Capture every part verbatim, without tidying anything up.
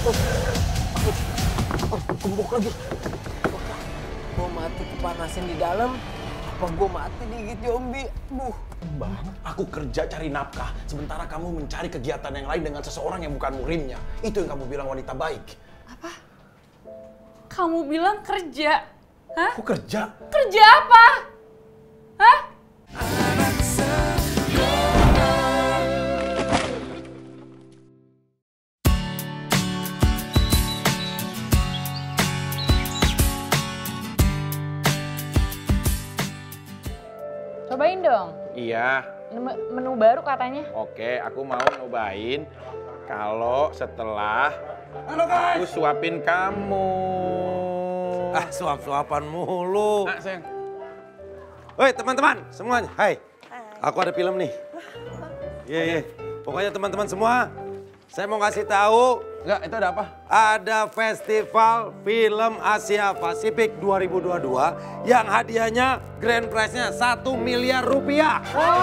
Gembok lagi. Gue mati kepanasan di dalam. Apa gue mati digigit zombie? Buh. Bang, aku kerja cari nafkah, sementara kamu mencari kegiatan yang lain dengan seseorang yang bukan murimnya. Itu yang kamu bilang wanita baik. Apa? Kamu bilang kerja? Hah? Aku kerja? Kerja apa? Hah? Cobain dong. Iya. Menu baru katanya. Oke, aku mau nyobain kalau setelah Halo guys. aku suapin kamu. Ah, suap-suapan mulu. Nah, sayang. Woi teman-teman semuanya, hai. Aku ada film nih. Iya, iya. Pokoknya teman-teman semua, saya mau kasih tahu. Enggak, itu ada apa? Ada Festival Film Asia Pasifik dua ribu dua puluh dua yang hadiahnya grand prize-nya satu miliar rupiah.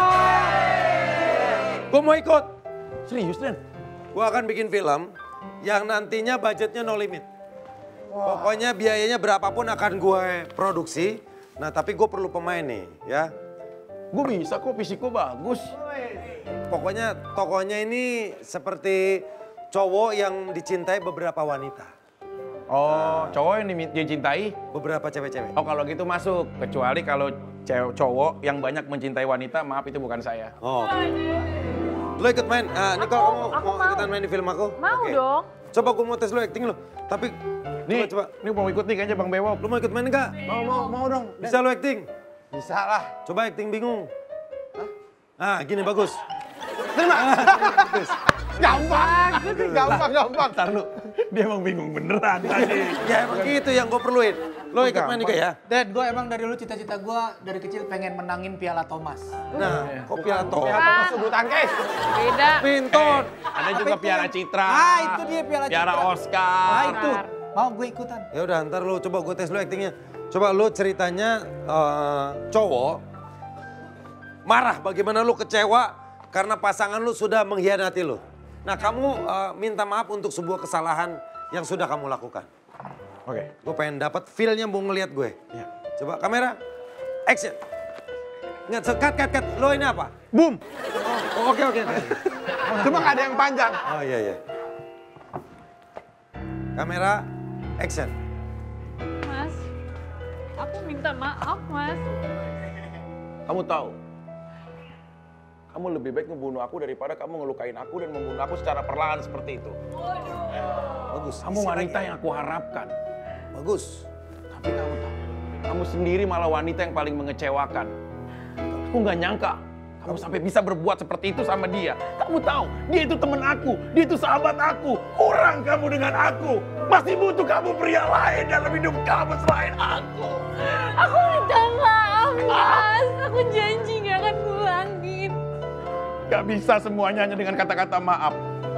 Gue mau ikut. Serius, Den? Gue akan bikin film yang nantinya budgetnya no limit. Pokoknya biayanya berapapun akan gue produksi. Nah tapi gue perlu pemain nih ya. Gue bisa kok, fisikku bagus. Pokoknya tokohnya ini seperti cowok yang dicintai beberapa wanita. Oh, cowok yang dimi- dicintai? Beberapa cewek-cewek. Oh, kalau gitu masuk. Kecuali kalau cewek cowok yang banyak mencintai wanita, maaf itu bukan saya. Oh. Lo ikut main? Uh, Nicole, Aku- kamu aku mau, mau. ikutan main di film aku? Mau Oke. dong. Coba gue mau tes lo acting lo. Tapi Nih, coba, coba. ini mau ikut nih kayaknya Bang Bewok. Lo mau ikut main enggak? Mau, mau, mau dong. Bisa lo acting? Bisa lah. Coba acting bingung. Ah, gini bagus. Gampang, gampang, gampang. Ntar lu, dia emang bingung beneran tadi. Ya emang gitu yang gue perluin. Lo ikut main juga ya? Dad, gue emang dari dulu cita-cita gue dari kecil pengen menangin Piala Thomas. Nah, kok piala toh? Ah, Bulu tangkis. beda. Pinton. Ada juga Piala Citra. Ah, itu dia Piala Piala Citra. Oscar. Ah, itu. Mau gue ikutan. Ya udah, ntar lo coba gue tes lo actingnya. Coba lo ceritanya eh, cowok marah, bagaimana lo kecewa karena pasangan lo sudah mengkhianati lo. Nah kamu eh, minta maaf untuk sebuah kesalahan yang sudah kamu lakukan. Oke. Gue pengen dapat feel-nya mau ngeliat gue. Ya. Coba kamera, action. Nggak, cut, cut, cut. Lo ini apa? Boom. Oh, oke, oke. Cuma nggak ada yang panjang. Oh iya, iya. Kamera, action. Mas, aku minta maaf, Mas. Kamu tahu, kamu lebih baik ngebunuh aku daripada kamu ngelukain aku dan membunuh aku secara perlahan seperti itu. Bagus. Kamu isi wanita lagi. yang aku harapkan. Bagus. Tapi kamu tahu, kamu sendiri malah wanita yang paling mengecewakan. Aku nggak nyangka kamu sampai bisa berbuat seperti itu sama dia. Kamu tahu, dia itu teman aku, dia itu sahabat aku. Kurang kamu dengan aku. Masih butuh kamu pria lain dalam hidup kamu selain aku. Aku minta maaf, Mas. Aku janji gak akan ngulangin. Gak bisa semuanya hanya dengan kata-kata maaf.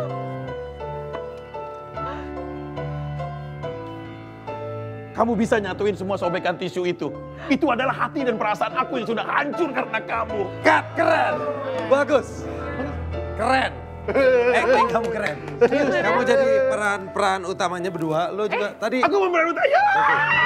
Kamu bisa nyatuin semua sobekan tisu itu. Itu adalah hati dan perasaan aku yang sudah hancur karena kamu. Cut, keren. Bagus. Keren. Acting kamu keren. Kamu jadi peran-peran utamanya berdua. Lo juga tadi. Aku memberani utama. Ya!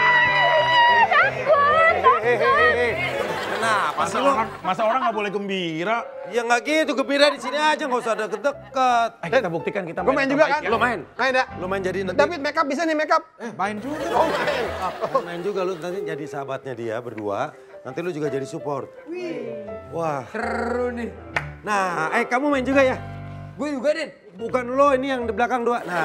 Hehehe. Kenapa Masa sih lo? orang, masa orang gak boleh gembira? Ya nggak gitu, gembira di sini aja, nggak usah ada deket-deket. Eh, kita buktikan kita Gue main juga kan? terbaik ya. Lo main? Main ya? Lo main jadi nanti. David make up bisa nih make up. Eh, main juga. Oh main. Main juga lo nanti jadi sahabatnya dia berdua. Nanti lo juga jadi support. Wah. Seru nih. Nah, eh kamu main juga ya? Gue juga, Den. Bukan lo ini yang di belakang dua. Nah.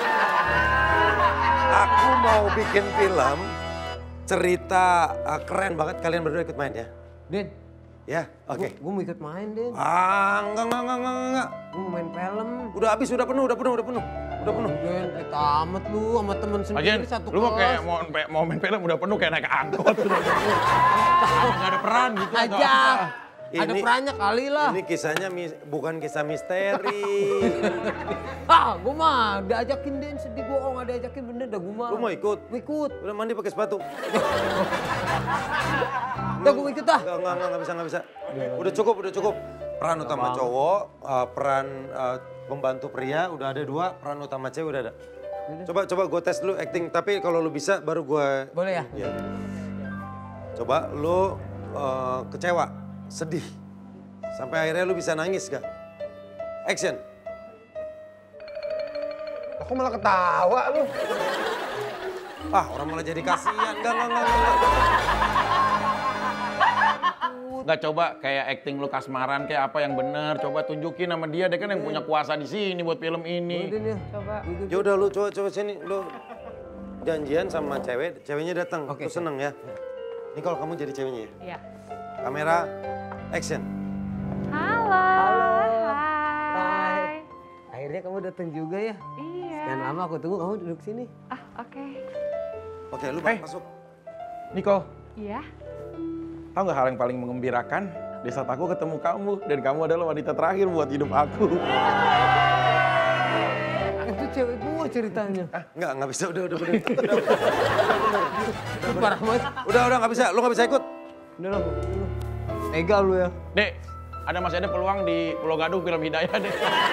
Aku mau bikin film cerita uh, keren banget, kalian berdua ikut main ya. Den, Ya, oke. gue mau ikut main, Den. Ah, enggak, enggak, enggak, enggak, enggak. Gue mau main film. Udah habis, udah penuh, udah penuh, udah penuh. Udah penuh. Den, eh tamat lu sama temen Lagian, sendiri satu lu mau kelas. kayak mau, mau main film udah penuh kayak naik angkot. Udah penuh. Gak ada peran gitu. atau Aja. apa. Ada Ini- perannya kali lah. Ini kisahnya mis- bukan kisah misteri. Ah, gue mah diajakin, Den. Sedih bohong, gak diajakin bener dah gue mah. Lu mau ikut? Mau ikut. Udah mandi pakai sepatu. Udah gue mau ikut ah. Enggak, enggak, enggak, enggak bisa, enggak bisa. Udah cukup, udah cukup. Peran utama cowok, uh, peran uh, pembantu pria udah ada dua, peran utama cewek udah ada. Coba coba gue tes dulu acting, tapi kalau lu bisa baru gue. Boleh ya? Iya. Coba lu uh, kecewa, sedih, sampai akhirnya lu bisa nangis gak? Action. Aku malah ketawa lu. Ah, orang malah jadi kasihan. Enggak, enggak, enggak, enggak. Nggak coba kayak acting lu kasmaran kayak apa yang bener. Coba tunjukin sama dia, dia kan yang punya kuasa di sini buat film ini. Coba. Ya udah lu coba coba sini lu janjian sama cewek, ceweknya datang. Oke, Lu seneng ya. Ini kalau kamu jadi ceweknya ya. Iya. Kamera, action. Halo. Hai. Akhirnya kamu datang juga ya. Iya. Sekian lama aku tunggu kamu duduk sini. Ah, oke. Oke, lu Hey. masuk. Niko, Iya. tahu nggak hal yang paling mengembirakan? Di saat aku ketemu kamu dan kamu adalah wanita terakhir buat hidup aku. Itu cewek gua ceritanya. Enggak, enggak bisa. Udah, udah, udah. Itu parah banget. Udah, udah, nggak bisa. Lu nggak bisa ikut. Udah lah. Tega lu ya. Dek, ada masih ada peluang di Pulau Gadung film Hidayah, Dek.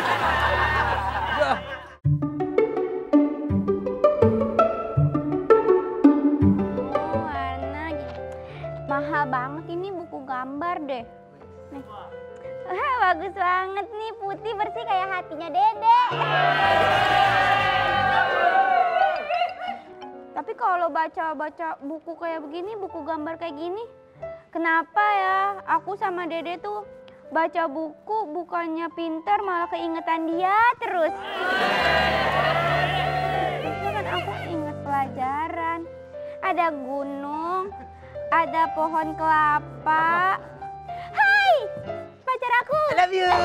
Warna gitu. Mahal banget ini buku gambar deh. Nih. Wah, bagus banget nih, putih bersih kayak hatinya Dede. Tapi kalau baca-baca buku kayak begini, buku gambar kayak gini, kenapa ya aku sama Dede tuh baca buku bukannya pintar malah keingetan dia terus. Itu kan aku inget pelajaran. Ada gunung, ada pohon kelapa. Hai, pacar aku. I love you.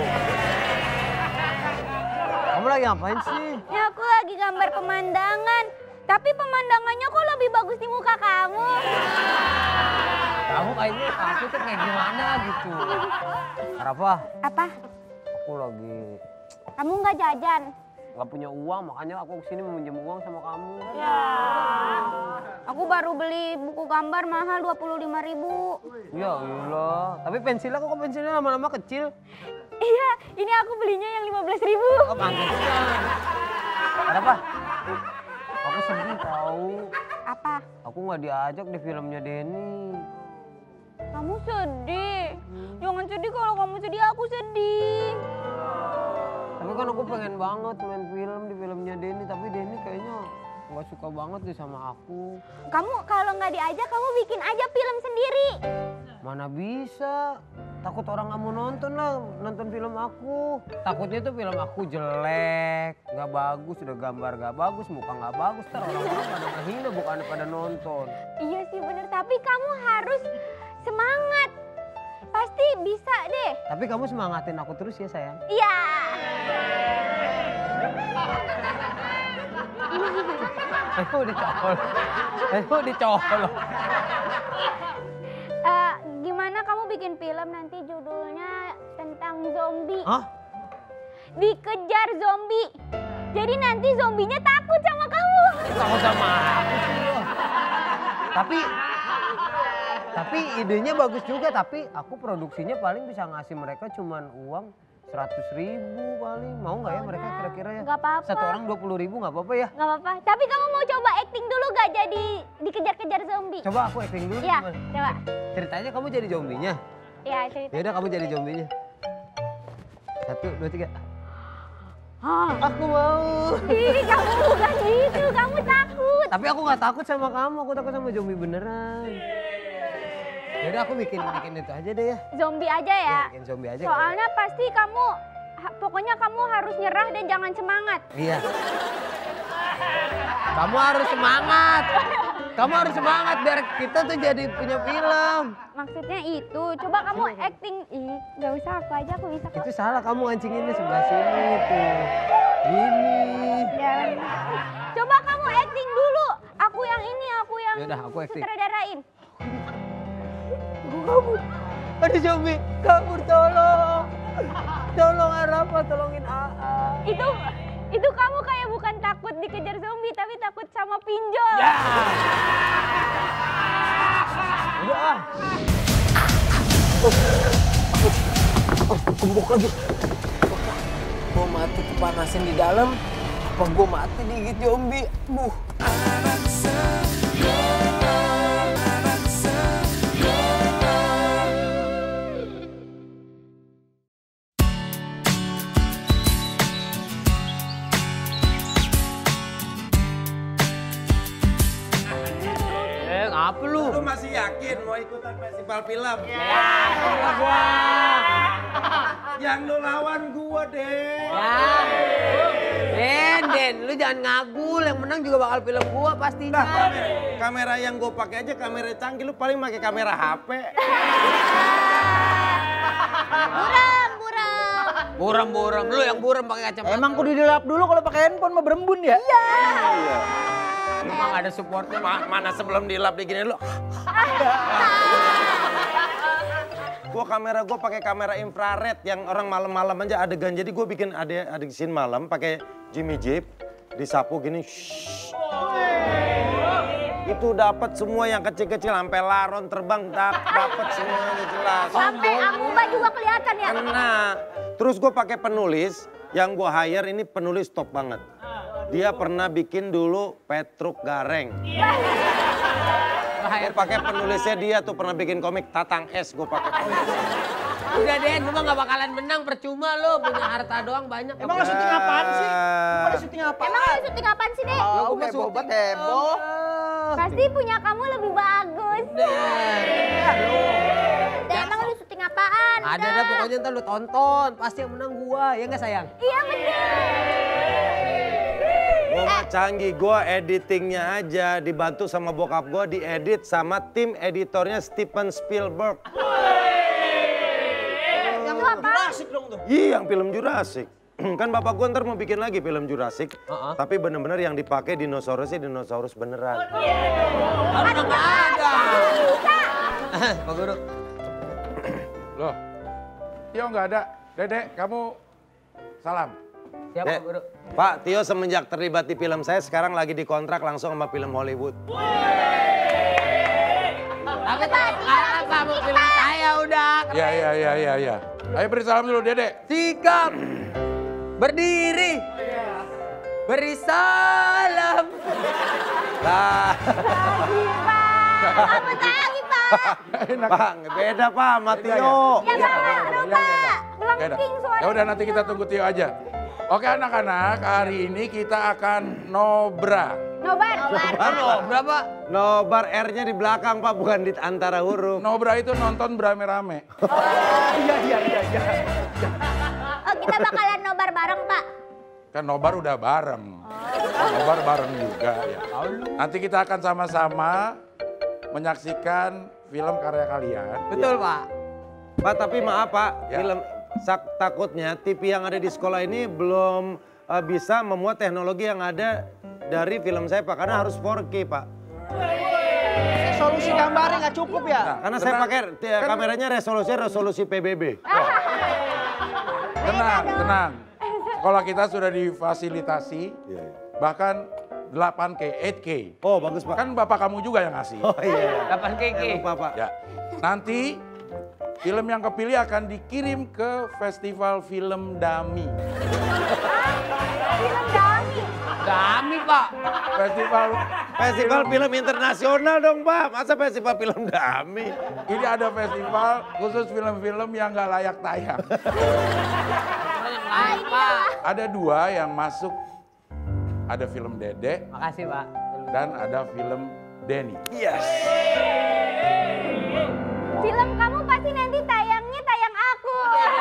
Kamu lagi ngapain sih? Ya aku lagi gambar pemandangan. Tapi pemandangannya kok lebih bagus di muka kamu. Kamu kayaknya aku tuh kayak gimana gitu. Kenapa? Apa? Aku lagi Kamu nggak jajan? nggak punya uang, makanya aku kesini mau minjem uang sama kamu. Ya. Aku baru beli buku gambar mahal dua puluh lima ribu. Ya Allah, tapi pensilnya kok pensilnya lama-lama kecil. Iya, ini aku belinya yang lima belas ribu. Oh, pantesan. Ada apa? Aku sedih tahu. Apa? Aku nggak diajak di filmnya Denny. Kamu sedih? Jangan sedih, kalau kamu sedih aku sedih. Tapi kan aku pengen banget main film di filmnya Denny, tapi Denny kayaknya nggak suka banget deh sama aku. Kamu kalau nggak diajak, kamu bikin aja film sendiri. Mana bisa? Takut orang nggak mau nonton lah, nonton film aku. Takutnya tuh film aku jelek, nggak bagus, udah gambar nggak bagus, muka nggak bagus. Ntar orang-orang pada ngehina, bukan pada nonton. Iya sih bener, tapi kamu harus semangat. Pasti bisa deh. Tapi kamu semangatin aku terus ya sayang. Iya. Ayo dicolok, ayo dicolok. Eh, gimana kamu bikin film nanti judulnya tentang zombie? Hah? Dikejar zombie. Jadi nanti zombinya takut sama kamu. Takut sama aku sih lo. Tapi, tapi idenya bagus juga. Tapi aku produksinya paling bisa ngasih mereka cuman uang seratus ribu paling. Mau nggak ya mereka kira-kira ya? Nggak apa-apa. Satu orang dua puluh ribu nggak apa-apa ya? Gak apa-apa. Tapi kamu mau coba acting dulu gak jadi dikejar-kejar zombie? Coba aku acting dulu. Iya, gimana? coba. Ceritanya kamu jadi zombinya. Ya cerita. Ya udah kamu jadi zombinya. Satu, dua, tiga. Hah? Aku mau. Ih, kamu bukan gitu, kamu takut. Tapi aku nggak takut sama kamu, aku takut sama zombie beneran. Ya udah aku bikin bikin itu aja deh ya. Zombie aja ya. Ya, bikin zombie aja. Soalnya pasti kamu, ha- pokoknya kamu harus nyerah dan jangan semangat. Iya. Kamu harus semangat. Kamu harus semangat biar kita tuh jadi punya film. Maksudnya itu, coba kamu acting. Ih, gak usah, aku aja aku bisa kok. Itu salah kamu ngancinginnya sebelah sini tuh. Gini. Jangan. Coba kamu acting dulu. Aku yang ini, aku yang Yaudah, aku acting. sutradarain. Kabur. Ada zombie. Kabur tolong. Tolong Arafa, tolongin Aa. Itu, itu kamu kayak bukan takut dikejar zombie, tapi takut sama pinjol. Ya. Udah ah. Oh, gembok lagi. Gua mati kepanasan di dalam. Apa gue mati digigit zombie? Buh. Eh, apa lu? Lu masih yakin mau ikutan festival film? Ya, gua. Yang lu lawan gua, deh. Ya. Den, Den, lu jangan ngagul. Yang menang juga bakal film gua pastinya. Nah, kamera, kamera yang gua pakai aja kamera canggih, lu paling pakai kamera H P. Buram, buram. Buram, buram. Lu yang buram pakai kacamata. Emang kudu dilap dulu kalau pakai handphone mah berembun ya? Iya. Emang ada supportnya. Ma- mana sebelum dilap digini lu. Gua kamera gua pakai kamera infrared yang orang malam-malam aja adegan. Jadi gua bikin ade adegan scene malam pakai Jimmy Jeep disapu gini. Shhh. Itu dapat semua yang kecil-kecil sampai laron terbang dapat semuanya jelas. Sampai amuba juga kelihatan ya. Kena. Terus gue pakai penulis yang gue hire ini penulis top banget. Dia pernah bikin dulu Petruk Gareng. Gue pakai penulisnya dia tuh pernah bikin komik Tatang S gue pakai. Udah Den, lu mah gak bakalan menang, percuma lu. Punya harta doang banyak. Emang lu syuting apaan sih? Lu pada syuting apaan? Emang lu syuting apaan sih, Dek? Oh, gua mah heboh syuting. banget heboh. Pasti punya kamu lebih bagus. Dek, emang lu syuting apaan? Ada dah pokoknya ntar lu tonton. Pasti yang menang gua, ya gak sayang? Iya bener. Gue mah canggih, gue editingnya aja dibantu sama bokap gue diedit sama tim editornya Steven Spielberg. Yang lu apa? Asik dong tuh. Iya, yang film Jurassic. Kan bapak gue ntar mau bikin lagi film Jurassic. Uh-uh. Tapi bener-bener yang dipakai dinosaurusnya dinosaurus beneran. Aduh, gak ada. Pak Guru. Loh, Tio nggak ada. Dedek, kamu salam. Siap, Dek, Pak Guru. Pak, Tio semenjak terlibat di film saya sekarang lagi dikontrak langsung sama film Hollywood. Tapi sekarang kamu film saya udah. Iya, iya, iya, iya, iya. Ayo beri salam dulu, Dedek. Sikap. Berdiri. Beri salam. Lah, Selamat pagi, Pak. Enak. Pak, beda Pak sama Tio. Ya, Pak. Aduh, Pak. Oke, dah. Melengking suara. Ya udah nanti kita tunggu Tio aja. Oke anak-anak, hari ini kita akan nobra. Nobar. Halo, berapa? Nobar R-nya di belakang Pak, bukan di antara huruf. Nobra itu nonton berame-rame. Iya, iya, iya, iya. Oh, kita bakalan nobar bareng, Pak. Kan nobar udah bareng. Nobar bareng juga ya. Nanti kita akan sama-sama menyaksikan film karya kalian. Betul, Pak. Pak, tapi maaf Pak, Ya. film sak, takutnya T V yang ada di sekolah ini belum uh, bisa memuat teknologi yang ada dari film saya Pak, karena harus four K Pak. Solusi gambarnya nggak cukup ya? Nah, Karena saya tenang. pakai t- kameranya resolusi resolusi P B B. Tenang, tenang. Sekolah kita sudah difasilitasi, bahkan delapan K, delapan K. Oh bagus Pak. Kan bapak kamu juga yang ngasih. Oh iya. delapan keki. Eh, lupa Pak. Ya. Nanti film yang kepilih akan dikirim ke Festival Film Dami. Film Dami. Dami, Pak. Festival Festival film internasional dong Pak, masa festival film Dami? ini ada festival khusus film-film yang nggak layak tayang. Yang lain, Pak. Ada dua yang masuk, ada film Dede Makasih, Pak. dan ada film Denny. Yes. Film kamu pasti nanti tayangnya tayang aku.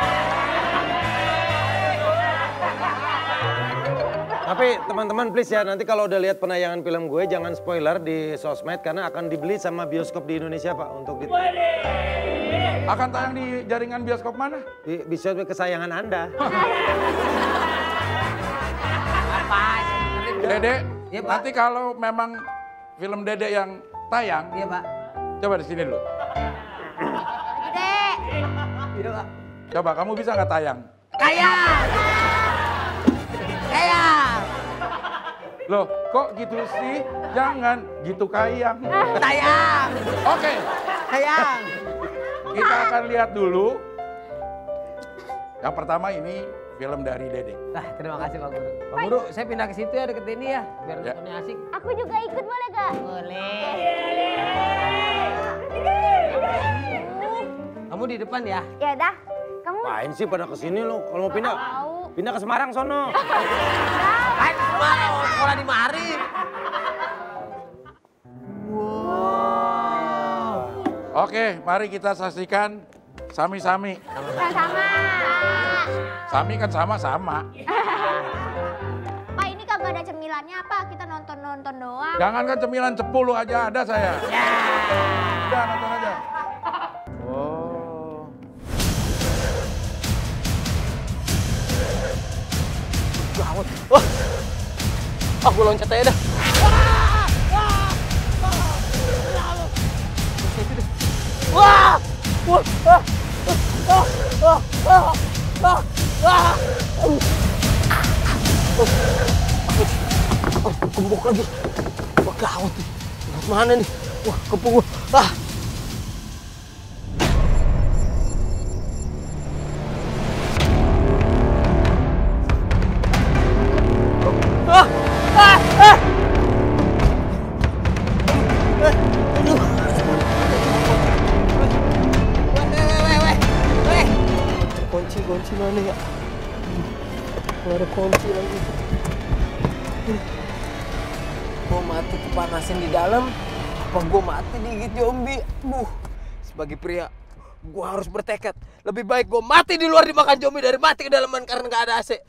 Tapi teman-teman please ya, nanti kalau udah lihat penayangan film gue jangan spoiler di sosmed karena akan dibeli sama bioskop di Indonesia Pak untuk di, Akan tayang di jaringan bioskop mana? di bioskop kesayangan Anda. Apa? Dede, Iya, Pak. nanti kalau memang film Dede yang tayang, Iya, Pak. coba di sini dulu. Dek. Iya, Pak. Coba kamu bisa nggak tayang? Kayak. Kayak. Loh, kok gitu sih? Jangan gitu kayang. Sayang. Oke, Sayang. kita akan lihat dulu. Yang pertama ini film dari Dede. Nah, terima kasih Pak Guru. Pak Guru, saya pindah ke situ ya deket ini ya, biar Ya. nontonnya asik. Aku juga ikut boleh gak? Boleh. Kamu di depan ya? Ya udah, kamu Ngapain sih pada kesini lu? Kalau mau pindah, tahu. pindah ke Semarang sono. Ayo ke Semarang, mau sekolah di Mari. Oke, mari kita saksikan Sami-Sami. Sama-sama. Sami kan sama-sama. Pak, ini kagak ada cemilannya apa? Kita nonton-nonton doang. Jangan kan cemilan sepuluh aja ada saya. Udah nonton aja. Oh. Gawat. Wah. Ah, gue loncat aja dah. Wah! Wah! Ah! Ah! Ah! Ah! Ah! Ah! Oh, kembuk lagi. Wah, gawat nih. Mana nih? Wah, kepung gua. Ah! Ah! Ah! Ah! Kunci, kunci mana ya? Gak ada kunci lagi. Gue mati kepanasan di dalam, apa gue mati digigit zombie? Buh, sebagai pria, gue harus bertekad. Lebih baik gue mati di luar dimakan zombie dari mati ke dalaman karena gak ada A C.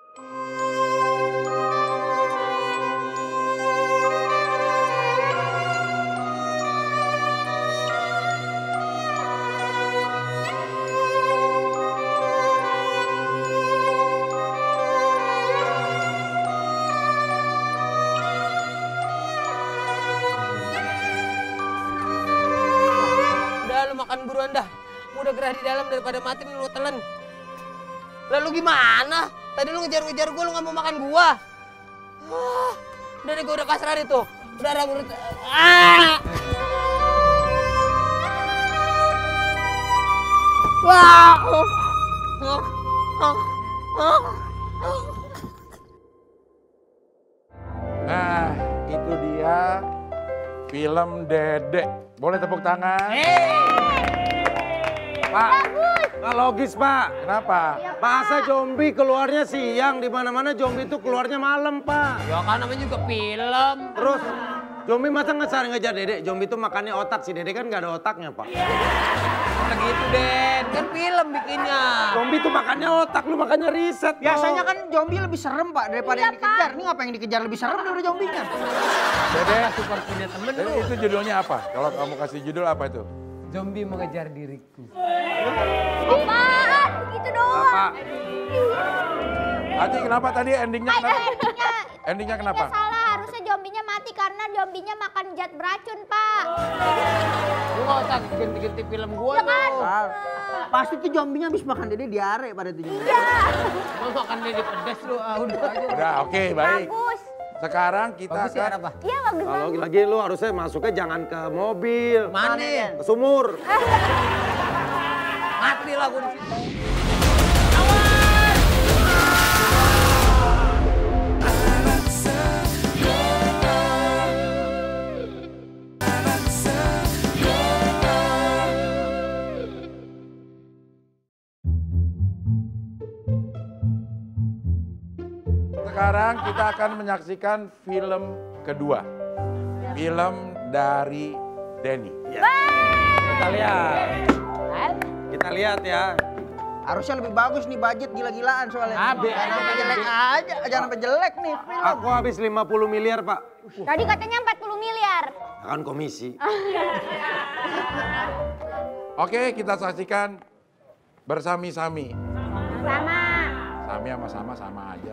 Makan buruan dah. Udah gerah di dalam daripada mati nih lu telan. Lalu gimana? Tadi lu ngejar-ngejar gua, lu gak mau makan gua. Ah, udah deh, gua udah pasrah itu. Udah ada urut. Ah! Wah! Oh, oh, oh, oh. Nah, itu dia film Dede. Boleh tepuk tangan? Pak, nggak logis Pak. Kenapa? Masa zombie keluarnya siang, di mana-mana zombie itu keluarnya malam Pak. Ya kan namanya juga film. Terus zombie masa ngejar ngejar Dede? Zombie itu makannya otak, si Dede kan nggak ada otaknya Pak. Nah gitu Den, kan film bikinnya. Zombie itu makannya otak, lu makannya riset. Biasanya kan zombie lebih serem Pak daripada yang dikejar. Ini ngapa yang dikejar lebih serem daripada zombinya? Dede, Super punya temen Dede, lu. itu judulnya apa? Kalau kamu kasih judul apa itu? Zombie mengejar diriku. Apaan? Begitu doang. Pak, Hati kenapa tadi endingnya Ay, kenapa? endingnya, Endingnya kenapa? endingnya salah. Harusnya zombinya mati karena zombinya makan zat beracun, Pak. Lu gak usah ganti-ganti film gua Ya kan? dong. Ah, pasti tuh zombinya habis makan Dede diare pada tuh zombie. Lu makan dede pedes lu, ah udah aja. Udah, oke, baik. Bagus. Sekarang kita Bagus ya akan apa? Iya, bagus kalau banget. lagi lu harusnya masuknya jangan ke mobil, Mana? ke sumur. Mati lah gua di situ. Sekarang kita akan menyaksikan film kedua. Film dari Denny. Kita lihat, kita lihat ya. Harusnya lebih bagus nih budget gila-gilaan soalnya. Habis. Jangan sampai jelek aja, jangan sampai jelek nih film. Aku habis lima puluh miliar Pak. Tadi katanya empat puluh miliar. Akan komisi. Oke, kita saksikan bersami-sami. Sama. Sami sama sama sama aja.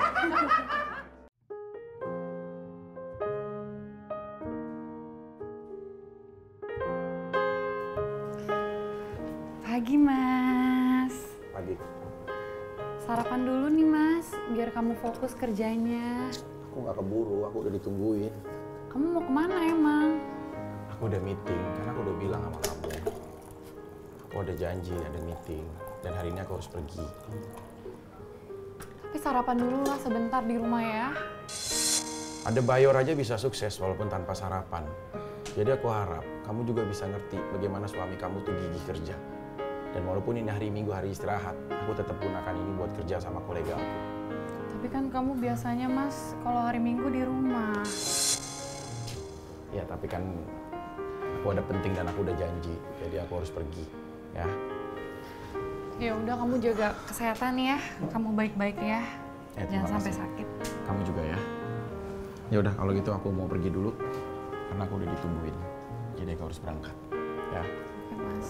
Pagi, Mas. Pagi. Sarapan dulu nih, Mas, biar kamu fokus kerjanya. Aku nggak keburu, aku udah ditungguin. Kamu mau kemana emang? Aku udah meeting, karena aku udah bilang sama kamu. Aku ada janji, ada meeting. Dan hari ini aku harus pergi. Tapi sarapan dulu lah sebentar di rumah ya. Ada Bayor aja bisa sukses walaupun tanpa sarapan. Jadi aku harap kamu juga bisa ngerti bagaimana suami kamu tuh gigih kerja. Dan walaupun ini hari Minggu, hari istirahat, aku tetap gunakan ini buat kerja sama kolega aku. Tapi kan kamu biasanya Mas kalau hari Minggu di rumah. Ya tapi kan aku ada penting dan aku udah janji, jadi aku harus pergi, ya. Ya udah kamu jaga kesehatan ya, kamu baik-baik ya, Ya, terima jangan sampai kasih. sakit. Kamu juga ya. Ya udah kalau gitu aku mau pergi dulu karena aku udah ditungguin. Jadi aku harus berangkat. Ya. Oke Mas.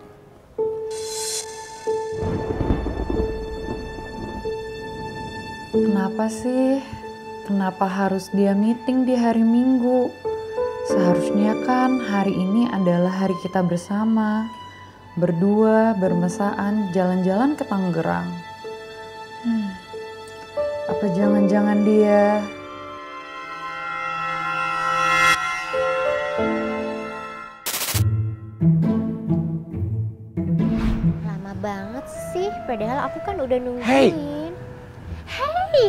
Kenapa sih? Kenapa harus dia meeting di hari Minggu? Seharusnya kan hari ini adalah hari kita bersama. Berdua, bermesraan, jalan-jalan ke Tangerang. Hmm. Apa jangan-jangan dia... Lama banget sih, padahal aku kan udah nungguin. Hey! Hey!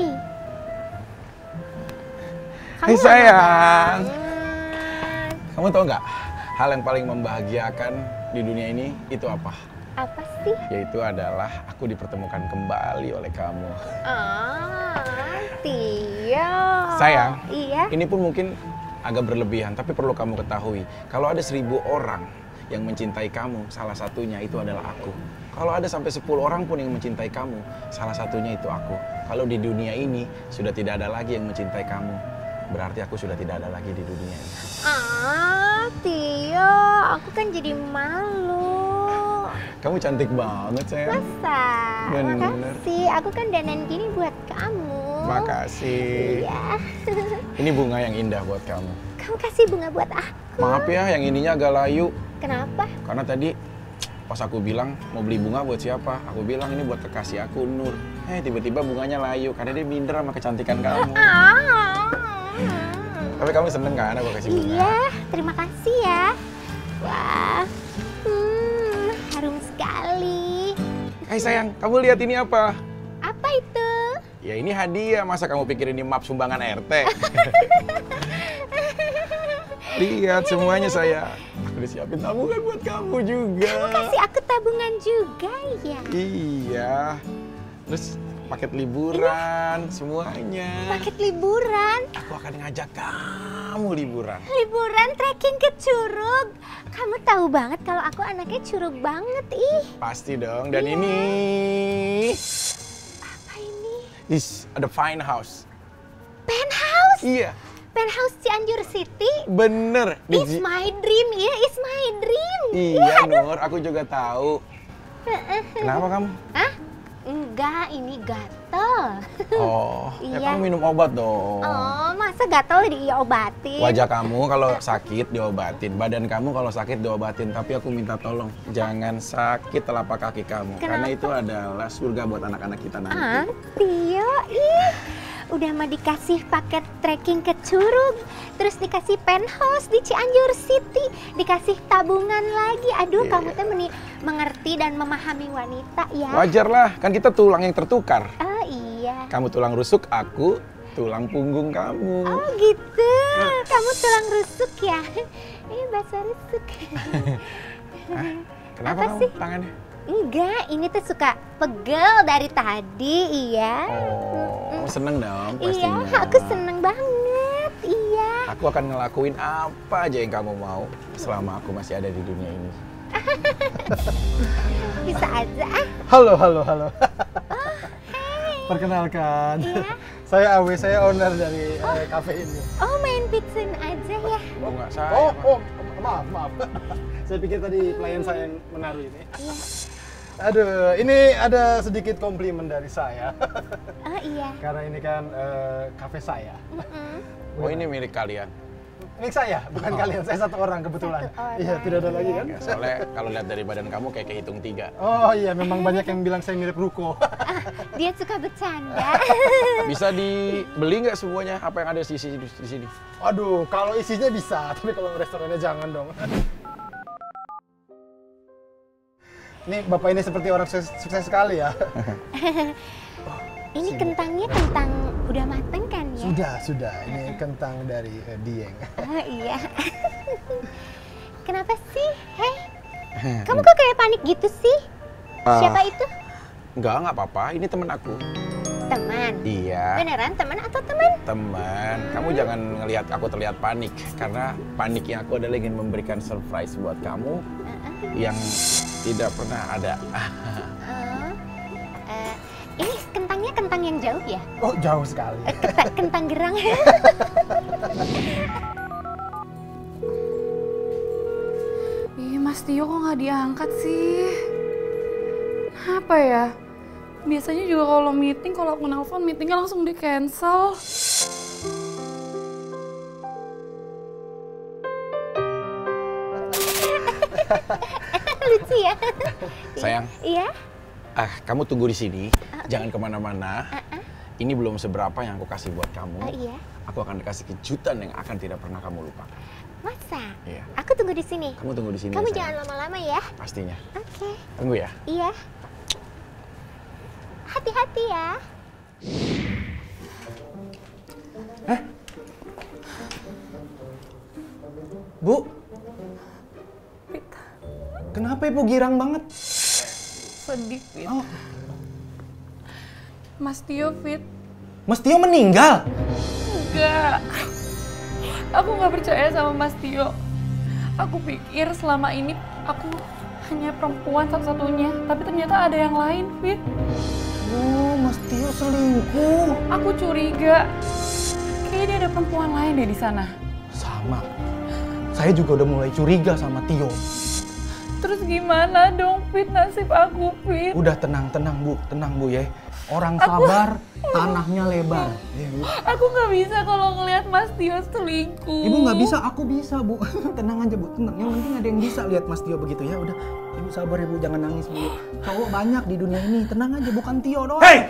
Kamu Hai lama sayang. banget. Kamu tahu nggak hal yang paling membahagiakan di dunia ini itu apa? Apa sih? Yaitu adalah aku dipertemukan kembali oleh kamu. Ah, Tio. Sayang, Iya. ini pun mungkin agak berlebihan, tapi perlu kamu ketahui. Kalau ada seribu orang yang mencintai kamu, salah satunya itu adalah aku. Kalau ada sampai sepuluh orang pun yang mencintai kamu, salah satunya itu aku. Kalau di dunia ini sudah tidak ada lagi yang mencintai kamu, berarti aku sudah tidak ada lagi di dunia ini. Ah, Tio, aku kan jadi malu. Kamu cantik banget, sayang. Masa? Bener. Makasih, aku kan dandan gini buat kamu. Makasih. Iya. Ini bunga yang indah buat kamu. Kamu kasih bunga buat aku. Maaf ya, yang ininya agak layu. Kenapa? Karena tadi pas aku bilang mau beli bunga buat siapa, aku bilang ini buat kekasih aku, Nur. Eh, tiba-tiba bunganya layu karena dia minder sama kecantikan kamu. Ah. Tapi kamu seneng kan aku kasih bunga? Iya, terima kasih ya. Wah, hmm, harum sekali. Hai sayang, kamu lihat ini apa? Apa itu? Ya ini hadiah, masa kamu pikir ini map sumbangan R T? Lihat semuanya sayang. Aku udah siapin tabungan buat kamu juga. Kamu kasih aku tabungan juga ya? Iya. Terus paket liburan, semuanya. Paket liburan? Aku akan ngajak kamu liburan. Liburan trekking ke Curug. Kamu tahu banget kalau aku anaknya Curug banget, ih. Pasti dong. Dan Iya. ini, Apa ini? is ada fine house. Penthouse? Iya, Penthouse Cianjur City? bener. Di It's Ji- my dream, ya, it's my dream. Iya Nur, aku juga tahu. Kenapa kamu? Hah? Enggak, ini gatel. Oh, ya Iya. kamu minum obat dong. Oh, masa gatel diobatin? Wajah kamu kalau sakit diobatin, badan kamu kalau sakit diobatin. Tapi aku minta tolong, jangan sakit telapak kaki kamu. Karena Kenapa? itu adalah surga buat anak-anak kita nanti. Ah, Tio, ih. Udah mau dikasih paket trekking ke Curug, terus dikasih penthouse di Cianjur City, dikasih tabungan lagi. Aduh, Iya. kamu tuh meni- mengerti dan memahami wanita ya. Wajar lah, kan kita tulang yang tertukar. Oh iya. Kamu tulang rusuk, aku tulang punggung kamu. Oh gitu. Kamu tulang rusuk ya? Ini bakso rusuk. Kenapa Apa kamu sih? tangannya? Enggak, ini tuh suka pegel dari tadi, iya. Oh, seneng dong pastinya. Iya, aku seneng banget, iya. Aku akan ngelakuin apa aja yang kamu mau selama aku masih ada di dunia ini. Bisa aja ah. Halo, halo, halo. Oh, Perkenalkan, Iya. saya Awe, saya owner dari eh, cafe ini. Oh, main pizza aja ya. Oh nggak saya. Oh, Pak. oh, maaf, maaf. Saya pikir tadi pelayan saya yang menaruh ini. Iya. Aduh, ini ada sedikit komplimen dari saya. Oh iya. Karena ini kan eh, cafe saya. Mm-mm. Oh ini milik kalian. Milik saya, bukan kalian. Saya satu orang kebetulan. Satu orang, Iya, tidak ada lagi kan? Ya, soalnya kalau lihat dari badan kamu kayak kehitung tiga. Oh iya, memang banyak yang bilang saya mirip Ruko. Dia suka bercanda. Bisa dibeli nggak semuanya apa yang ada di sini? Di sini? Aduh, kalau isinya bisa, tapi kalau restorannya jangan dong. Ini bapak ini seperti orang sukses, sukses sekali ya. Ini Sini. kentangnya kentang udah mateng kan ya? Sudah, sudah. Ini kentang dari uh, Dieng. Oh iya. Kenapa sih? Hei, kamu kok kayak panik gitu sih? Uh, Siapa itu? Enggak, enggak apa-apa. Ini temen aku. Teman? Iya. Beneran teman atau teman? Teman, kamu jangan ngelihat aku terlihat panik. Karena paniknya aku adalah ingin memberikan surprise buat kamu Uh-uh. yang tidak pernah ada. Oh, uh, ini kentangnya kentang yang jauh ya? Oh, jauh sekali. Eh, Kentang, kentang gerang. Ih, Mas Tio kok nggak diangkat sih? Kenapa ya? Biasanya juga kalau meeting, kalau aku nelpon meetingnya langsung di cancel. Lucu ya? Sayang, Iya? ah kamu tunggu di sini, jangan kemana-mana. Uh-uh. Ini belum seberapa yang aku kasih buat kamu. Oh iya? Aku akan kasih kejutan yang akan tidak pernah kamu lupakan. Masa? Iya. Aku tunggu di sini. Kamu tunggu di sini. Kamu ya, sayang. jangan lama-lama ya. Pastinya. Oke. Tunggu ya. Iya. Hati-hati ya. Bu, kenapa Ibu girang banget? Sedih, Fit. Oh. Mas Tio, Fit. Mas Tio meninggal? Enggak. Aku nggak percaya sama Mas Tio. Aku pikir selama ini aku hanya perempuan satu-satunya, tapi ternyata ada yang lain, Fit. Oh, Mas Tio selingkuh. Aku curiga. Kayaknya dia ada perempuan lain deh di sana. Sama. Saya juga udah mulai curiga sama Tio. Terus gimana dong, Fit, nasib aku, Fit? Udah tenang-tenang, Bu. Tenang, Bu ya. Orang Aku- sabar, tanahnya lebar. Ya, Bu. Aku nggak bisa kalau ngelihat Mas Tio selingkuh. Ibu nggak bisa, aku bisa, Bu. Tenang aja, Bu. Tenang. Yang penting ada yang bisa lihat Mas Tio begitu ya. Udah, Ibu sabar ya, Bu. Jangan nangis, Bu. Cowok banyak di dunia ini. Tenang aja, bukan Tio doang. Hei!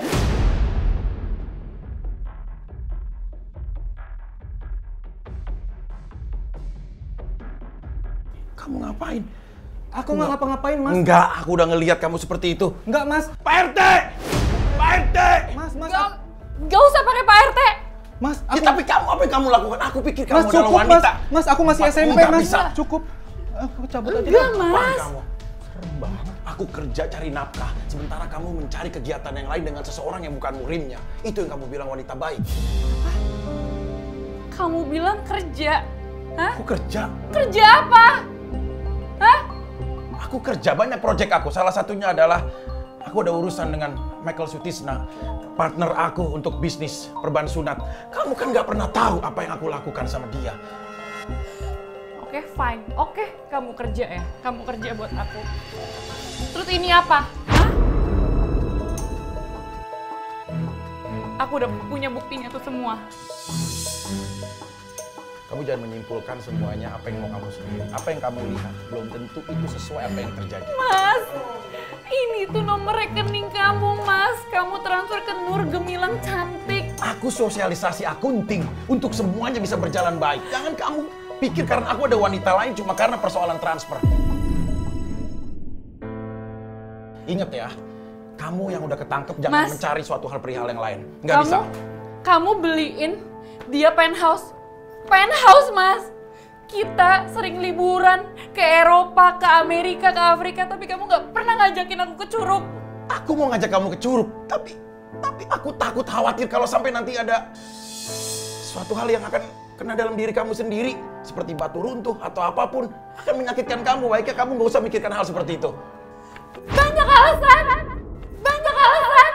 Kamu ngapain? Aku nggak ngapa-ngapain, Mas. Enggak, aku udah ngelihat kamu seperti itu. Enggak, Mas. Pak R T! Pak R T! Mas, Mas. Gak, gak usah pakai Pak R T. Mas, Ya, aku... tapi kamu apa yang kamu lakukan? Aku pikir kamu Mas, adalah cukup, wanita. Mas. Mas, aku masih S M P, Nggak Mas. bisa. Cukup. Aku cabut aja. Enggak, dah. Apaan Mas. kamu? Serem banget. Aku kerja cari nafkah, sementara kamu mencari kegiatan yang lain dengan seseorang yang bukan muhrimnya. Itu yang kamu bilang wanita baik. Kamu bilang kerja. Hah? Aku kerja. Kerja apa? Hah? Aku kerja, banyak proyek aku. Salah satunya adalah aku ada urusan dengan Michael Sutisna, partner aku untuk bisnis perban sunat. Kamu kan nggak pernah tahu apa yang aku lakukan sama dia. Oke, fine. Oke, kamu kerja ya. Kamu kerja buat aku. Terus ini apa? Hah? Aku udah punya buktinya tuh semua. Kamu jangan menyimpulkan semuanya apa yang mau kamu sendiri. Apa yang kamu lihat belum tentu itu sesuai apa yang terjadi. Mas, ini tuh nomor rekening kamu, Mas. Kamu transfer ke Nur Gemilang Cantik. Aku sosialisasi akunting untuk semuanya bisa berjalan baik. Jangan kamu pikir karena aku ada wanita lain cuma karena persoalan transfer. Ingat ya, kamu yang udah ketangkep jangan Mas, mencari suatu hal perihal yang lain. Nggak kamu, bisa. Kamu beliin dia penthouse. Penthouse, Mas. Kita sering liburan ke Eropa, ke Amerika, ke Afrika, tapi kamu nggak pernah ngajakin aku ke Curug. Aku mau ngajak kamu ke Curug, tapi tapi aku takut khawatir kalau sampai nanti ada suatu hal yang akan kena dalam diri kamu sendiri, seperti batu runtuh atau apapun akan menyakitkan kamu. Baiknya kamu nggak usah mikirkan hal seperti itu. Banyak alasan, banyak alasan.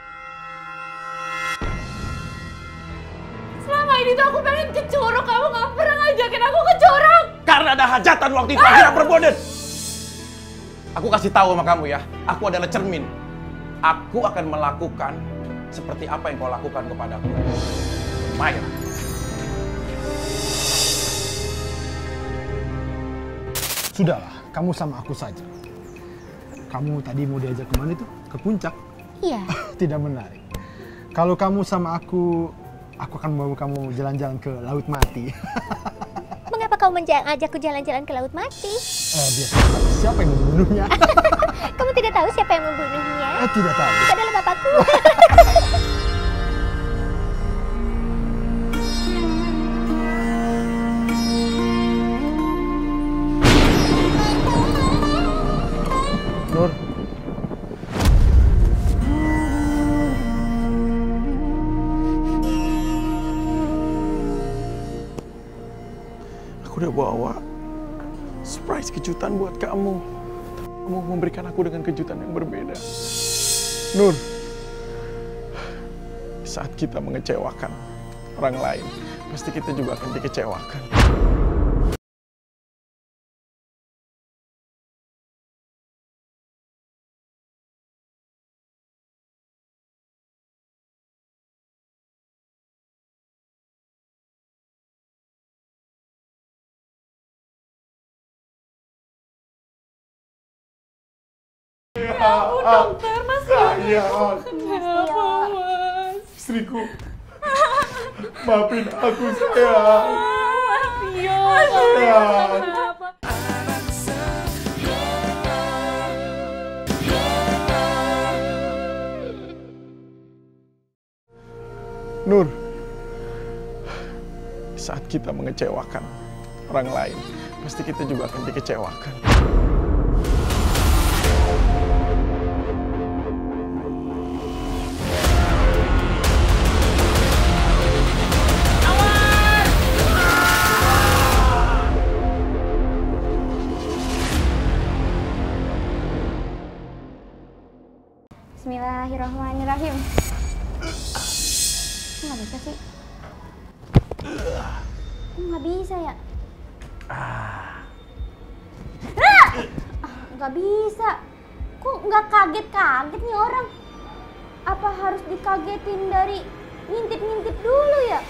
Selama ini tuh aku pengen ke Curug, kamu nggak pernah ngajakin aku ke Curug. Karena ada hajatan waktu itu, akhirnya perboden. Aku kasih tahu sama kamu ya, aku adalah cermin. Aku akan melakukan seperti apa yang kau lakukan kepadaku. Maya. Sudahlah, kamu sama aku saja. Kamu tadi mau diajak kemana itu? Ke puncak? Iya. Tidak menarik. Kalau kamu sama aku, aku akan membawa kamu jalan-jalan ke Laut Mati. Mengapa kau mengajakku jalan-jalan ke Laut Mati? Eh, biasa siapa yang membunuhnya? Kamu tidak tahu siapa yang membunuhnya? Eh, tidak tahu. Itu adalah bapakku. Aku udah bawa surprise kejutan buat kamu. Kamu memberikan aku dengan kejutan yang berbeda. Nur, saat kita mengecewakan orang lain, pasti kita juga akan dikecewakan. Ya ampun dokter, Mas Sayang, kenapa Mas? istriku, maafin aku sayang. Mas Tio, Sayang. kenapa? Nur, saat kita mengecewakan orang lain, pasti kita juga akan dikecewakan. Bismillahirrahmanirrahim. Kok nggak bisa sih? Kok nggak bisa ya? Ah, nggak bisa. Kok nggak kaget-kaget nih orang? Apa harus dikagetin dari ngintip-ngintip dulu ya?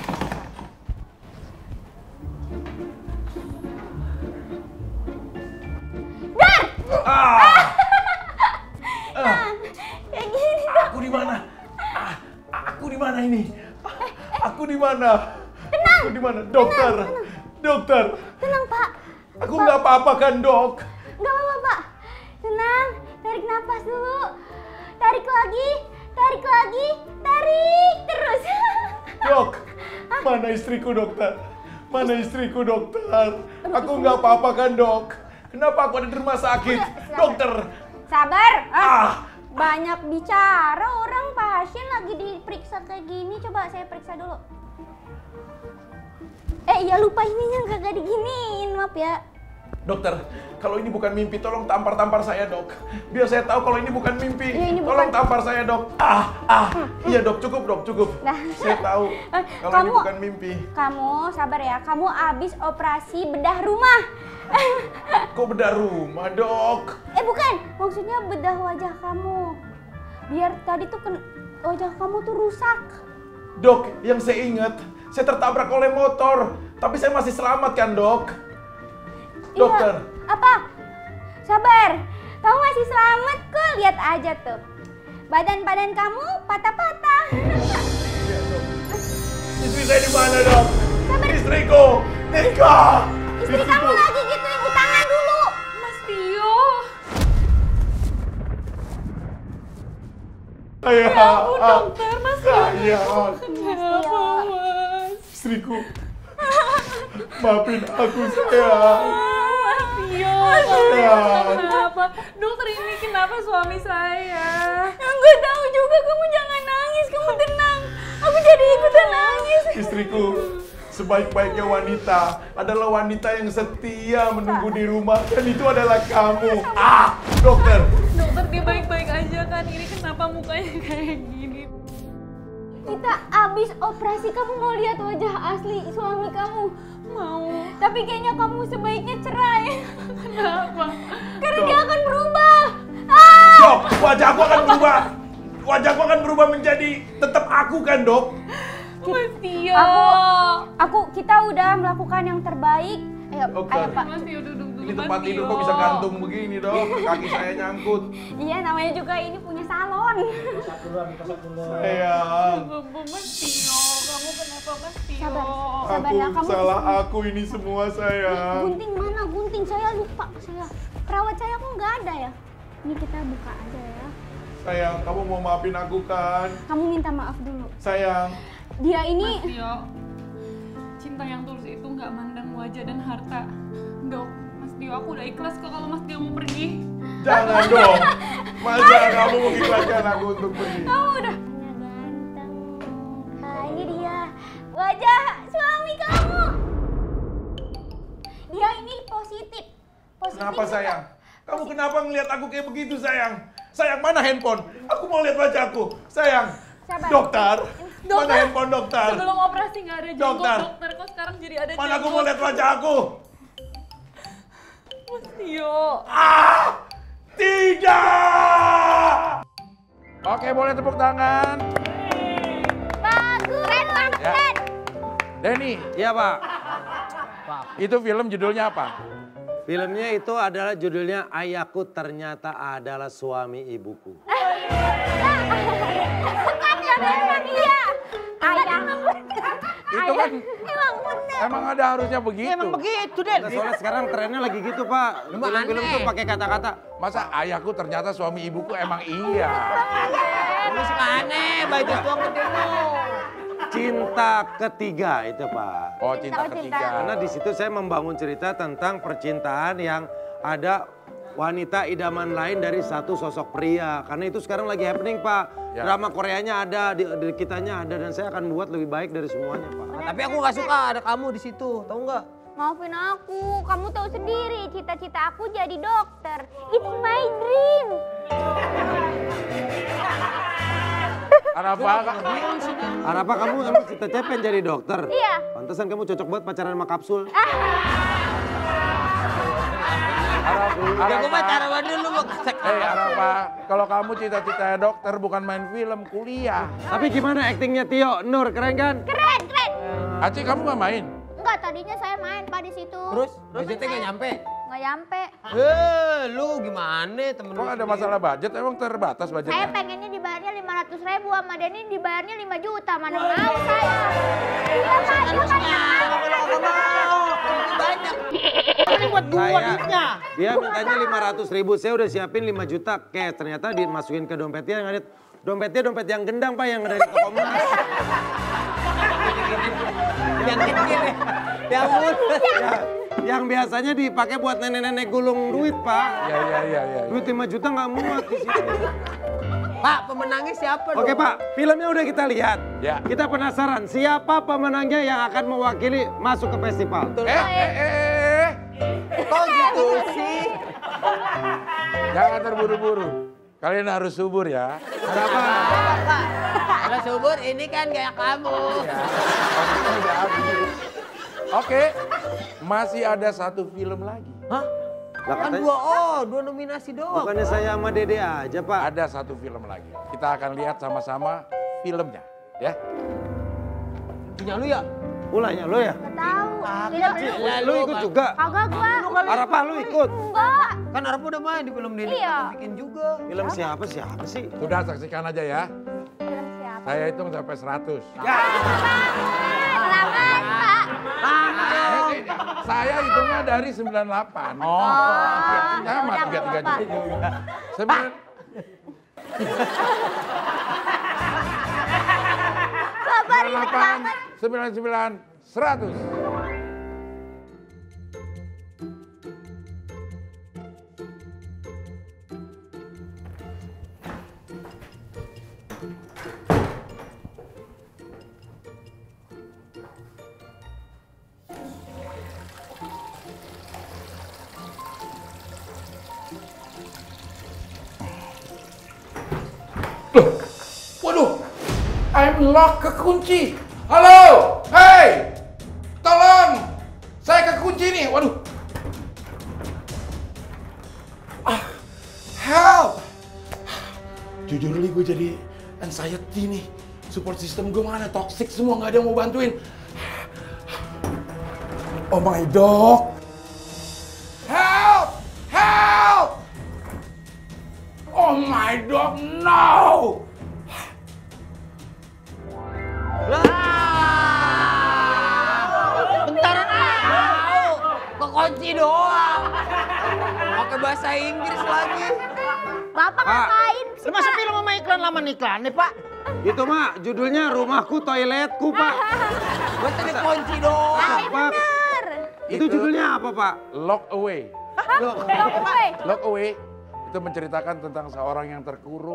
Dar! Ah! Nah, kayak gini dong. Aku di mana? Ah, aku di mana ini? Aku di mana? Tenang. Aku di mana? Dokter. Tenang, tenang. Dokter. Tenang, Pak. Aku nggak apa-apa kan, Dok? Nggak apa-apa, Pak. Tenang, tarik nafas dulu. Tarik lagi, tarik lagi, tarik terus. Dok, mana istriku, dokter? Mana istriku, dokter? Aku nggak apa-apa kan, Dok? Kenapa aku ada di rumah sakit? Udah, Dokter. Sabar. Ah, Ah. Banyak bicara orang, pasien lagi diperiksa kayak gini. Coba saya periksa dulu. Eh, iya lupa ininya kagak diginiin, maaf ya. Dokter, kalau ini bukan mimpi, tolong tampar-tampar saya, Dok. Biar saya tahu kalau ini bukan mimpi. Ya, ini tolong bukan. tampar saya, Dok. Ah, ah. Iya, Dok, cukup, Dok, cukup. Nah. Saya tahu kalau ini Kamu- bukan mimpi. Kamu sabar ya, kamu abis operasi bedah rumah. Kok bedah rumah, Dok? Eh bukan, maksudnya bedah wajah kamu. Biar tadi tuh ken- wajah kamu tuh rusak. Dok, yang saya ingat, saya tertabrak oleh motor. Tapi saya masih selamat kan, Dok? Dokter. Iya, apa? Sabar, kamu masih selamat kok, lihat aja tuh. Badan-badan kamu patah-patah. Iya, Dok. Istri saya di mana, Dok? Sabar. Istriku, Nika. Istri kamu lagi gitu, ibu tangan dulu. Mas Tio. Ayah. Ya ampun dokter, Mas Tio. Sayang. Kenapa Mas? Istriku. Maafin aku, sayang. Mas Tio, Sayang. kenapa? Dokter ini kenapa suami saya? Enggak tahu juga, kamu jangan nangis, kamu tenang. Aku jadi ikutan nangis. Istriku, sebaik-baiknya wanita adalah wanita yang setia menunggu di rumah, dan itu adalah kamu. Ah, dokter. Dokter dia baik-baik aja kan? Ini kenapa mukanya kayak gini? Kita abis operasi, kamu mau lihat wajah asli suami kamu? Mau. Tapi kayaknya kamu sebaiknya cerai. Kenapa? Karena Dok. dia akan berubah. Ah! Dok, wajahku akan berubah. Wajahku akan berubah menjadi tetap aku kan, Dok? Mas Tio. Aku, aku kita udah melakukan yang terbaik. Ayo, Dokter. ayo Pak. Mas Tio duduk dulu. Ini Mas tempat tidur Tio. kok bisa gantung begini, Dok? Kaki saya nyangkut. Iya, namanya juga ini punya salon. Sayang. Mas Tio, kamu kenapa Mas Tio? Sabar, sabar Aku ya kamu. salah aku ini semua, sayang. Gunting mana gunting? Saya lupa. Saya perawat saya kok nggak ada ya. Ini kita buka aja ya. Sayang, kamu mau maafin aku kan? Kamu minta maaf dulu. Sayang. Dia Mas ini Tio, cinta yang tulus itu nggak mandang wajah dan harta. Dok, Mas Tio, aku udah ikhlas kok kalau Mas Tio mau pergi. Jangan dong. Masa kamu mengikhlaskan aku untuk pergi? kamu udah ganteng. Nah, ini dia wajah suami kamu. Kenapa sayang? Kamu kenapa ngelihat aku kayak begitu sayang? Sayang, mana handphone? Aku mau lihat wajahku. Sayang, Sabar. dokter. Dokter. Mana handphone dokter? Sebelum operasi nggak ada jenggot Dokter. dokter, kok sekarang jadi ada Mana aku jenggot? mau lihat wajah aku? Mas Tio. Ah! Tidak! Oke, boleh tepuk tangan. Bagus. Keren, Pak. Ya. Keren. Denny, Iya Pak. itu film judulnya apa? Filmnya itu adalah judulnya Ayahku Ternyata Adalah Suami Ibuku. Bukan ya, memang iya. Ayah. Itu kan Emang bener. emang ada harusnya begitu. Emang begitu, Den. Nah, soalnya sekarang trennya lagi gitu Pak. Film-film tuh pakai kata-kata. Masa ayahku ternyata suami ibuku emang iya. Ini suka aneh, baik itu tuang ketemu. Cinta ketiga itu Pak. Oh, cinta Cinta ketiga. Karena di situ saya membangun cerita tentang percintaan yang ada wanita idaman lain dari satu sosok pria. Karena itu sekarang lagi happening Pak. Ya. Drama Koreanya ada, di, di kitanya ada, dan saya akan buat lebih baik dari semuanya Pak. Tapi aku nggak suka ada kamu di situ, tahu nggak? Maafin aku, kamu tahu sendiri cita-cita aku jadi dokter. It's my dream. Arapa, Arapa, kamu emang cita-cita pengen jadi dokter? Iya. Pantesan kamu cocok banget pacaran sama kapsul. Ya aku pacaran sama dulu mau kesek. Eh Arapa, kalau kamu cita-citanya dokter bukan main film, kuliah. Tapi gimana aktingnya Tio, Nur, keren kan? Keren, keren. Aci, kamu nggak main? Enggak, tadinya saya main Pak di situ. Terus, budgetnya nggak nyampe. Nggak nyampe. Eh, lu gimana temen Kok lu ada sendiri? masalah budget? Emang terbatas Saya budgetnya? pengennya dibayarnya lima ratus ribu, sama Denny dibayarnya lima juta. Mana mau saya? Iya Pak, dia kan nggak mau. Banyak. Ini buat gua Saya, duitnya. dia mintanya lima ratus ribu, saya udah siapin lima juta cash. Ternyata dimasukin ke dompetnya yang ada, dompetnya dompet yang gendang Pak, yang ada di toko emas. Yang kecil ya. Yang mulus. Ya, yang biasanya dipakai buat nenek-nenek gulung duit Pak. Iya, iya, iya. Ya. Duit lima juta nggak muat di situ. Pak, pemenangnya siapa dong? Oke Pak, filmnya udah kita lihat. Ya. Kita penasaran siapa pemenangnya yang akan mewakili masuk ke festival. Eh, eh, eh, eh. Kok gitu sih? Jangan terburu-buru. Kalian harus subur ya. Kenapa? Kalau subur ini kan kayak kamu. Waktunya udah habis. Oke, masih ada satu film lagi. Hah? Lah, Kan katanya- dua, oh, dua nominasi doang. Bukannya saya sama Dede aja Pak. Ada satu film lagi. Kita akan lihat sama-sama filmnya, ya. Punya lu ya? Pulanya lo ya? Nggak tahu. Film Lah, Lu ikut juga? Kagak gua. Arapa lu ikut? Enggak. Kan Arpa udah main di film Denny. Iya. Kita bikin juga. Film siapa siapa sih? Sudah saksikan aja ya. Film siapa? Saya hitung sampai seratus. Selamat Pak. Eh, Saya hitungnya dari sembilan puluh delapan. Oh. Sama Udah, tiga-tiga nggak apa-apa. juga. Sembilan. Bapak ribet delapan, banget. sembilan sembilan, seratus. Waduh, I'm lock kekunci. Halo, hey, tolong, saya kekunci nih. Waduh, ah, help. Jujur li gue jadi anxiety nih. Support system gue mana toxic semua, nggak ada yang mau bantuin. Oh my dog. Help, help. Oh my dog, no. Bentaran tahu. Kekunci doang. Pakai bahasa Inggris lagi. Bapak Pak. ngapain sih Lu masa Pak? film sama iklan lama iklan nih Pak? Itu mah judulnya Rumahku Toiletku Pak. Gue tadi kunci doang. Pak, Bener. itu judulnya apa Pak? Lock away. Lock away. Lock away itu menceritakan tentang seorang yang terkurung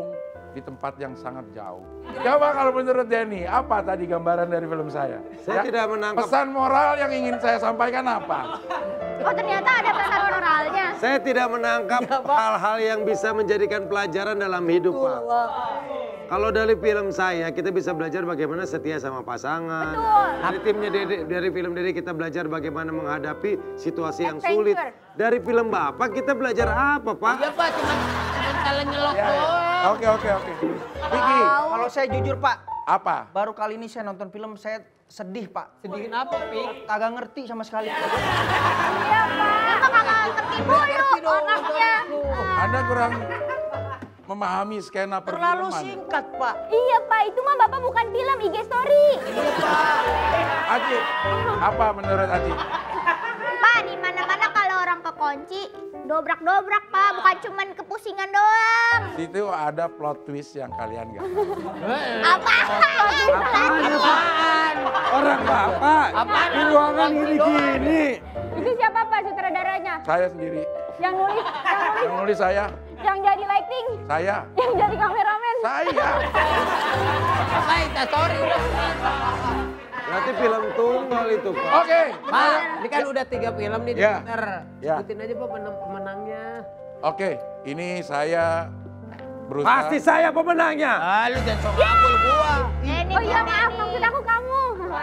di tempat yang sangat jauh. Coba kalau menurut Denny, apa tadi gambaran dari film saya? Saya tidak menangkap. Pesan moral yang ingin saya sampaikan apa? Oh ternyata ada pesan moralnya. Saya tidak menangkap hal-hal yang bisa menjadikan pelajaran dalam hidup, Pak. Kalau dari film saya, kita bisa belajar bagaimana setia sama pasangan. Betul. Dari timnya Dede, dari film Dede kita belajar bagaimana menghadapi situasi yang sulit. Adventure. Dari film Bapak kita belajar apa, Pak? Iya Pak, cuma salah nyelok Ya, ya. doang. Oke, oke, oke. Vicky, Kalau saya jujur Pak, apa? baru kali ini saya nonton film saya sedih Pak. Sedihin apa, Pik? Kagak ngerti sama sekali. Iya Pak. Emang kagak ngerti mulu anaknya. Anda kurang memahami skena Terlalu perfilman. singkat Pak. Iya Pak, itu mah Bapak bukan film, I G story. Aci, apa menurut Aci? Pak, di mana-mana kalau orang kekunci, dobrak-dobrak Pak, bukan cuman kepusingan doang. Itu ada plot twist yang kalian gak tahu. Apa? Apaan? Orang Bapak di ruangan gini-gini. Itu siapa Pak sutradaranya? Saya sendiri, Yang nulis, yang nulis, yang nulis saya, yang jadi lighting, saya, yang jadi kameramen. saya. Saya sorry udah. Berarti film tunggal itu, Pak. Oke. Pak, ini kan udah tiga film nih di Ya. Twitter. Ya. Sebutin aja Pak pemen- pemenangnya. Oke, ini saya berusaha. Pasti saya pemenangnya. Ah, lu jangan sok aku lu gua. Oh iya maaf, maksud aku kamu.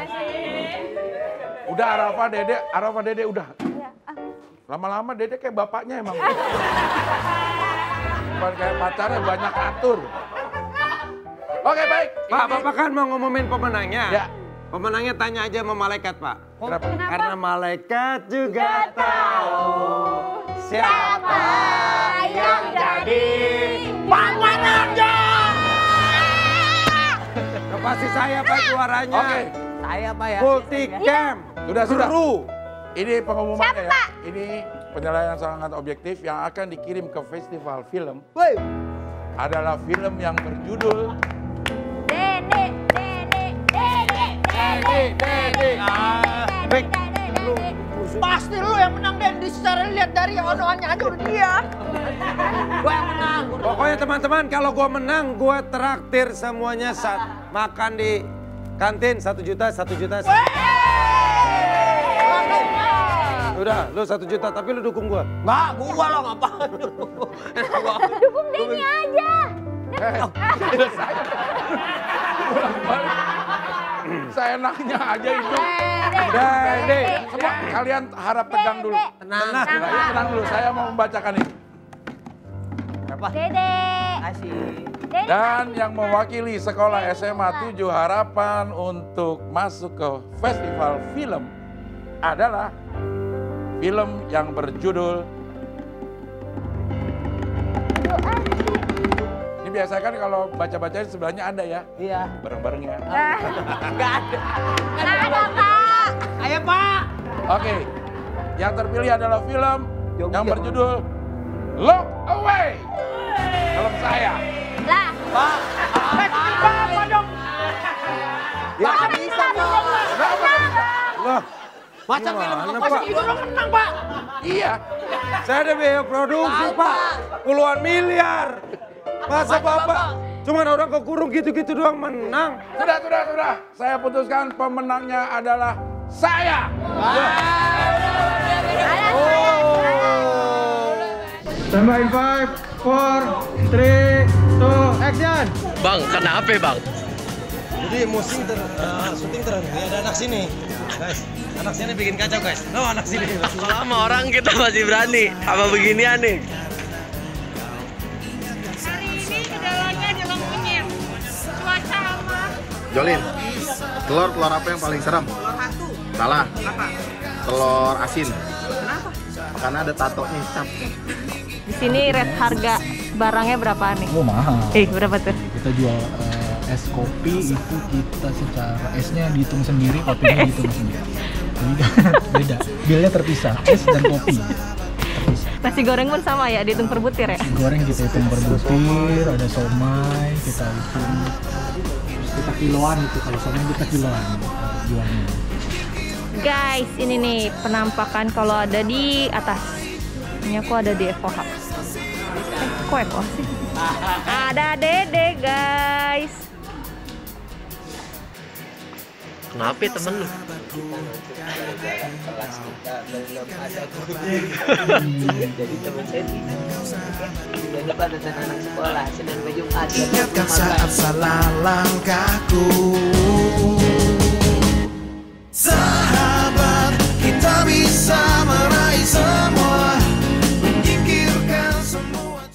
Udah Arafa Dede, Arafa Dede udah. Iya, ah. Lama-lama Dede kayak bapaknya emang. Bukan kayak pacarnya banyak atur. Oke baik. Pak, Ini- Bapak kan mau ngumumin pemenangnya. Ya. Pemenangnya tanya aja sama malaikat, Pak. Kenapa? Karena malaikat juga tahu siapa yang jadi pemenangnya. Nah, pasti saya Pak juaranya. Oke. Saya Pak ya. Multicam. Sudah, sudah. Kru. Ini pengumumannya ya. Ini penilaian sangat objektif yang akan dikirim ke festival film. Woi. Adalah film yang berjudul Dede, dede, dede, dede, dede. Baik. Pasti lu yang menang Den, secara lihat dari onoannya aja udah dia. Gua yang menang. Pokoknya teman-teman kalau gua menang, gua traktir semuanya saat makan di kantin satu juta, satu juta. Udah, lu satu juta, tapi lu dukung gua. Enggak, gua lo ngapain. Dukung Denny aja. Eh, saya. Saya enaknya aja itu. Dede. Semua kalian harap tegang dulu. Tenang. Nah, ya, tenang dulu. Saya mau membacakan ini. Dede. Kasih. Dede. Dan yang mewakili sekolah S M A tujuh Harapan untuk masuk ke festival film adalah film yang berjudul. Ini biasa kan kalau baca-baca di sebelahnya ada ya. Iya. Bareng-bareng ya. Enggak ada. Nggak ada Pak. Ayo Pak. Oke. Yang terpilih adalah film Jom, yang jom. berjudul Look Away. Film saya. Lah. Pak. Apa dong? Ya, Masa bisa Pak? loh, Masa film Gimana, kok Pak? pasti itu menang Pak? Iya. saya ada biaya produksi, Tahu, Pak. Pak. Puluhan miliar. Masa Masa Bapak Bapak? cuman orang kekurung gitu-gitu doang menang. Sudah, sudah, sudah. Saya putuskan pemenangnya adalah saya. Standby in five, four, three, two, action. Bang, kenapa bang? Jadi musim ter, uh, syuting terhenti ada anak sini, guys. Anak sini bikin kacau guys. No anak sini. Kalau sama orang kita masih berani. Apa beginian nih? Hari ini gejalanya adalah monyet. Cuaca aman. Jolin, telur telur apa yang paling serem? Telur hantu. Salah. Apa? Telur asin. Kenapa? Karena ada tatonya hitam. Di sini red harga barangnya berapa nih? Oh mahal. Eh berapa tuh? Kita jual uh, es kopi itu kita secara esnya dihitung sendiri, kopinya dihitung sendiri. Jadi beda. Bilnya terpisah, es dan kopi. Terpisah. Nasi goreng pun sama ya, dihitung per butir ya? Nasi goreng kita hitung per butir, ada somai kita hitung. Terus kita kiloan itu, kalau somai kita kiloan untuk jualnya. Guys, ini nih penampakan kalau ada di atas. Ini aku ada di Eco Hub. Eh, kok Eco sih? Ada Dede, Kenapa ya temen lu? Kelas kita belum ada guru. Jadi teman saya tidak. Sudah lupa tentang anak sekolah Senin sampai Jumat. Ingatkan saat salah langkahku.